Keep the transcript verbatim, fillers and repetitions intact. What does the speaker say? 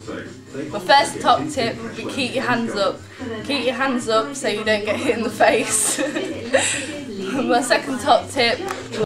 My first top tip would be keep your hands up. Keep your hands up so you don't get hit in the face. My second top tip